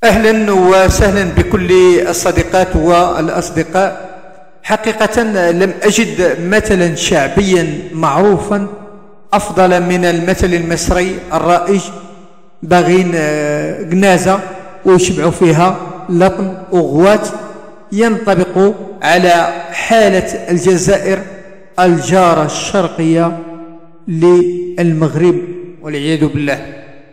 أهلا وسهلا بكل الصديقات والأصدقاء. حقيقة لم أجد مثلا شعبيا معروفا أفضل من المثل المصري الرائج: باغين جنازة ويشبعوا فيها لطم وغوات. ينطبق على حالة الجزائر الجارة الشرقية للمغرب والعياذ بالله.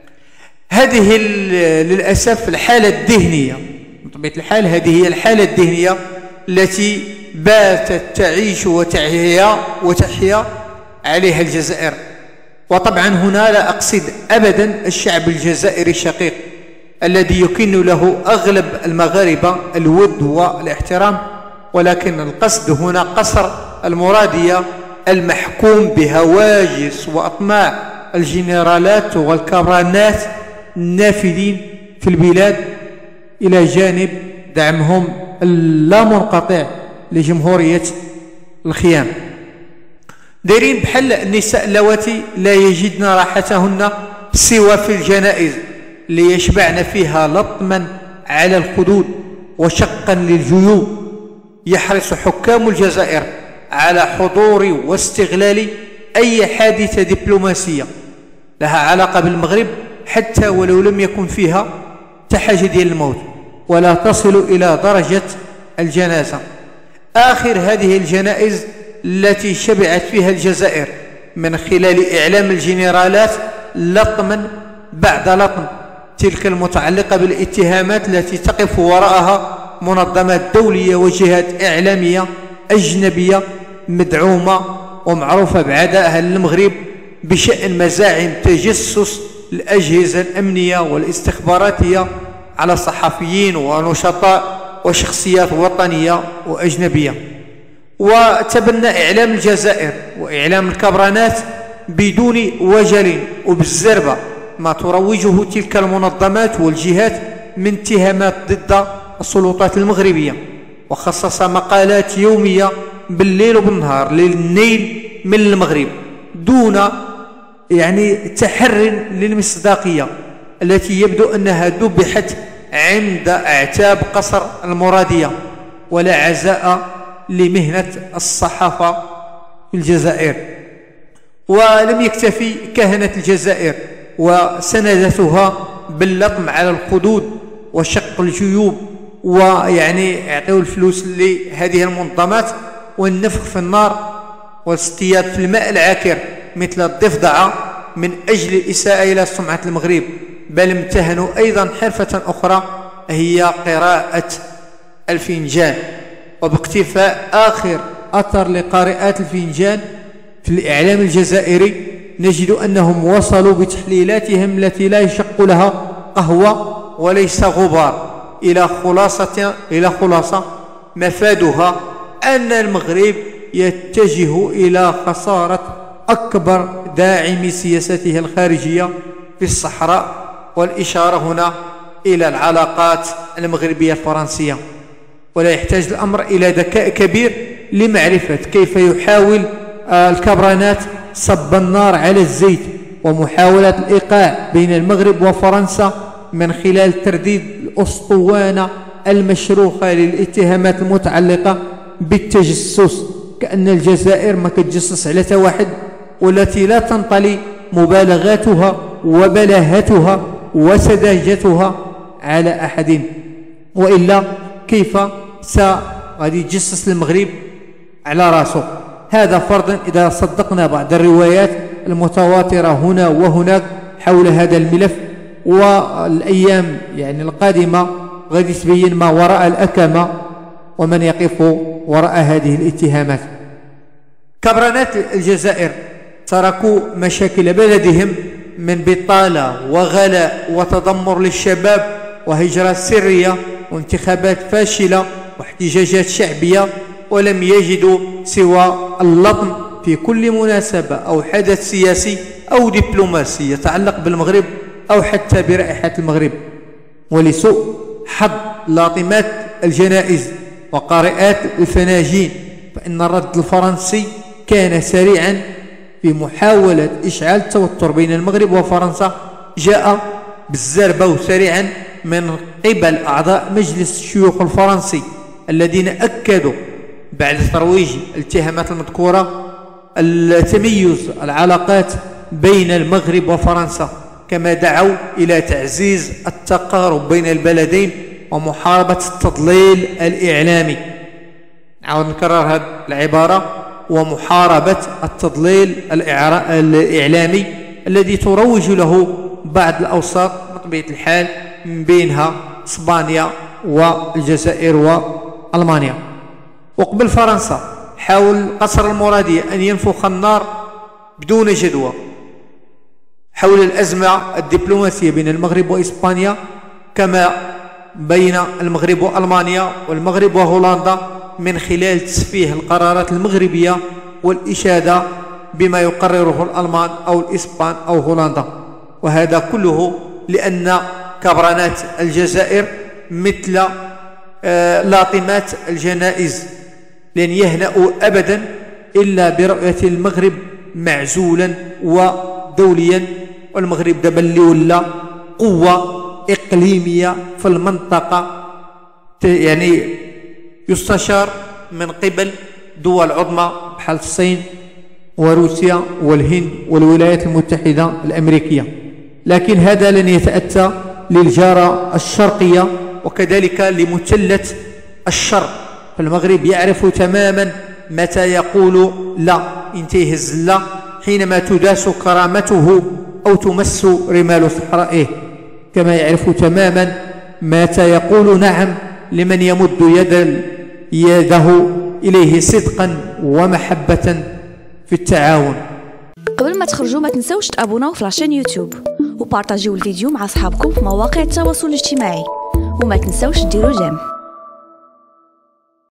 هذه للأسف الحالة الذهنية، بطبيعة الحال هذه هي الحالة الذهنية التي باتت تعيش وتحيا عليها الجزائر. وطبعا هنا لا أقصد أبدا الشعب الجزائري الشقيق الذي يكن له أغلب المغاربة الود والاحترام، ولكن القصد هنا قصر المرادية المحكوم بهواجس وأطماع الجنرالات والكبرانات النافذين في البلاد، إلى جانب دعمهم اللامنقطع لجمهورية الخيام. دايرين بحال النساء اللواتي لا يجدن راحتهن سوى في الجنائز ليشبعن فيها لطما على الخدود وشقا للجيوب. يحرص حكام الجزائر على حضور واستغلال أي حادثة دبلوماسية لها علاقة بالمغرب، حتى ولو لم يكن فيها تحاجة ديال الموت ولا تصل إلى درجة الجنازة. آخر هذه الجنائز التي شبعت فيها الجزائر من خلال إعلام الجنرالات لطما بعد لطم، تلك المتعلقة بالاتهامات التي تقف وراءها منظمات دولية وجهات إعلامية أجنبية مدعومة ومعروفة بعدائها للمغرب بشأن مزاعم تجسس الأجهزة الأمنية والاستخباراتية على صحفيين ونشطاء وشخصيات وطنية وأجنبية. وتبنى إعلام الجزائر وإعلام الكبرانات بدون وجل وبالزربة ما تروجه تلك المنظمات والجهات من اتهامات ضد السلطات المغربية، وخصص مقالات يومية بالليل وبالنهار للنيل من المغرب دون تحر للمصداقية التي يبدو أنها ذبحت عند أعتاب قصر المرادية. ولا عزاء لمهنة الصحافة في الجزائر. ولم يكتفي كهنة الجزائر وسندتها باللطم على الخدود وشق الجيوب يعطيوا الفلوس لهذه المنظمات والنفخ في النار والاصطياد في الماء العاكر مثل الضفدعة من أجل الإساءة إلى سمعة المغرب، بل امتهنوا أيضا حرفة أخرى هي قراءة الفنجان. وباقتفاء آخر أثر لقارئات الفنجان في الإعلام الجزائري نجد أنهم وصلوا بتحليلاتهم التي لا يشق لها قهوة وليس غبار إلى خلاصة مفادها أن المغرب يتجه إلى خسارة أكبر داعم سياسته الخارجية في الصحراء، والإشارة هنا إلى العلاقات المغربية الفرنسية. ولا يحتاج الأمر إلى ذكاء كبير لمعرفة كيف يحاول الكبرانات صب النار على الزيت ومحاولة الإيقاع بين المغرب وفرنسا من خلال ترديد الأسطوانة المشروخة للاتهامات المتعلقة بالتجسس، كأن الجزائر ما كتجسس على تا واحد، والتي لا تنطلي مبالغاتها وبلاهتها وسذاجتها على أحد. وإلا كيف غادي يتجسس المغرب على راسه؟ هذا فرضا إذا صدقنا بعض الروايات المتواترة هنا وهناك حول هذا الملف. والأيام القادمة غادي تبين ما وراء الأكمة ومن يقف وراء هذه الاتهامات. كبرانات الجزائر تركوا مشاكل بلدهم من بطالة وغلاء وتدمر للشباب وهجرة سرية وانتخابات فاشلة واحتجاجات شعبية، ولم يجدوا سوى اللطم في كل مناسبة أو حدث سياسي أو دبلوماسي يتعلق بالمغرب أو حتى برائحة المغرب. ولسوء حظ لاطمات الجنائز وقارئات الفناجين فإن الرد الفرنسي كان سريعا في محاولة إشعال التوتر بين المغرب وفرنسا، جاء بالزربة وسريعا من قبل أعضاء مجلس الشيوخ الفرنسي الذين أكدوا بعد ترويج الاتهامات المذكورة التميز العلاقات بين المغرب وفرنسا، كما دعوا إلى تعزيز التقارب بين البلدين ومحاربة التضليل الإعلامي. نعاود نكرر هذه العبارة، ومحاربة التضليل الإعلامي الذي تروج له بعض الأوساط بطبيعة الحال، من بينها إسبانيا والجزائر وألمانيا. وقبل فرنسا حاول قصر المرادية أن ينفخ النار بدون جدوى حول الأزمة الدبلوماسية بين المغرب وإسبانيا، كما بين المغرب وألمانيا والمغرب وهولندا، من خلال تسفيه القرارات المغربية والإشادة بما يقرره الألمان أو الإسبان أو هولندا. وهذا كله لأن كبرانات الجزائر مثل لاطمات الجنائز لن يهنأوا أبدا إلا برؤية المغرب معزولا ودوليا. والمغرب دابا اللي ولا قوة إقليمية في المنطقة، يعني يستشار من قبل دول عظمى بحال الصين وروسيا والهند والولايات المتحدة الأمريكية. لكن هذا لن يتأتى للجارة الشرقية وكذلك لمثلث الشرق. فالمغرب يعرف تماما متى يقول لا، انتهي الزلة حينما تداس كرامته أو تمس رمال صحرائه، كما يعرف تماما متى يقول نعم لمن يمد يده إليه صدقا ومحبة في التعاون. قبل ما تخرجوا ما تنسوش تابوناو في لاشين يوتيوب وبارطاجيو الفيديو مع أصحابكم في مواقع التواصل الاجتماعي، وما تنسوش ديروا جيم.